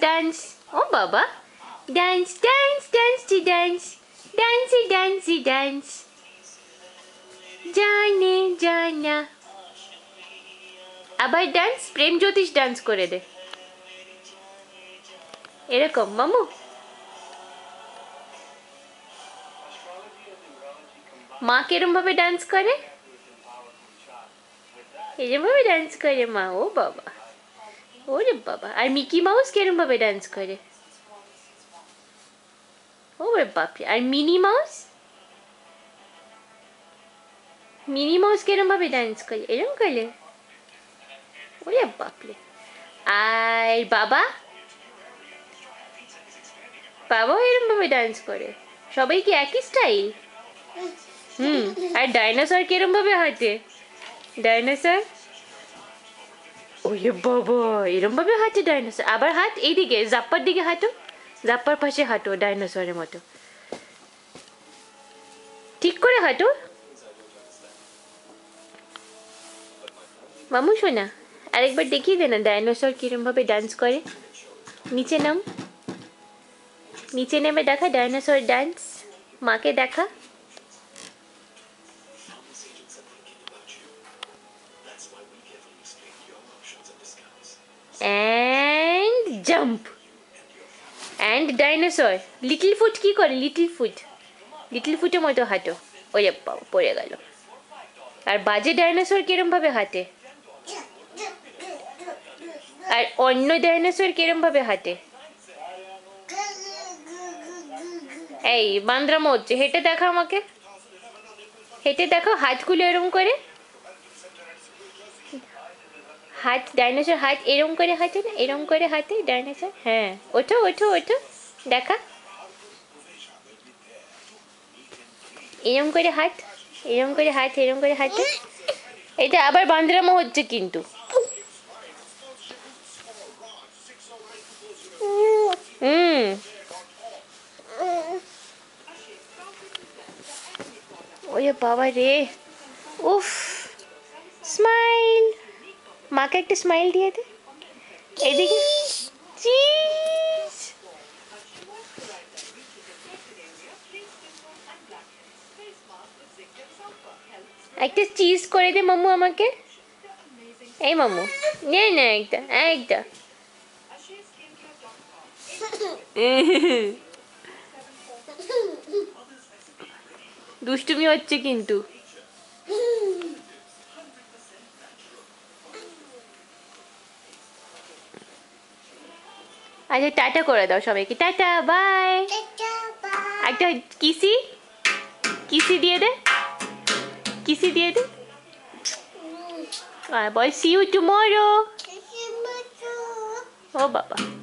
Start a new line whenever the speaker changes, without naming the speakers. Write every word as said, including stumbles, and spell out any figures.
dance ও বাবা dance dance ডান্সি ডান্স ডান্সি ডান্সি ডান্স জানে জানা আবার ডান্স প্রেম জ্যোতিষ ডান্স করে দে এরকম মামু মা কেরম ভাবে ডান্স করে এরম ভাবে ডান্স করে মা ও বাবা ওরে বাবা আর মিকি মাউস কেরম ভাবে ডান্স করে ওরে বাপরে আর মিনি মাউস মিনি মাউস কেরম ভাবে ডান্স করে এরম করে ওরে বাপরে আর বাবা বাবাও এরম ভাবে ডান্স করে সবাই কি একই স্টাইল হুম আর ডাইনোসর কেরম ভাবে হাঁটে ডাইনোসর ওরে বাবা এরম ভাবে হাঁটে ডাইনোসর আবার হাত এইদিকে জাপ্পার দিকে হাঁটো জাপ্পার পাশে হাঁটো ডাইনোসরের মতো ঠিক করে হাঁটো মামু শোনা আরেকবার দেখিয়ে দে না ডাইনোসর কিরম ভাবে ডান্স করে নিচে নাম নিচে নেমে দেখা ডাইনোসর ডান্স মাকে দেখা and jump and dinosaur little foot কি করে little foot little foot এর মতো হাঁটো ওরে বাবা পড়ে গেল আর বাজে ডাইনোসর কিরম ভাবে হাঁটে আর অন্য ডাইনোসর কিরম ভাবে হাঁটে এই বান্দরামো হচ্ছে হেঁটে দেখো আমাকে হেঁটে দেখো হাতগুলো এরম করে হাত ডাইনোসর হাত এরম করে হাঁটে না এরম করে হাঁটে ডাইনোসর হ্যাঁ ওঠো ওঠো ওঠো দেখা এরম করে হাত এরম করে হাত এরম করে হাঁটে এটা আবার বান্দরামো হচ্ছে কিন্তু হুম ওরে বাবা রে উফ স্মাইল মাকে একটা স্মাইল দিয়ে দে এদিকে চিজ একটা চিজ করে দে মাম্মু আমাকে এই মাম্মু নে না একটা একটা দুষ্টুমি হচ্ছে কিন্তু আচ্ছা টাটা করে দাও সবাইকে টাটা বাই একটা কিসি কিসি দিয়ে দে কিসি দিয়ে দে আর বল সি ইউ টুমরো ও বাবা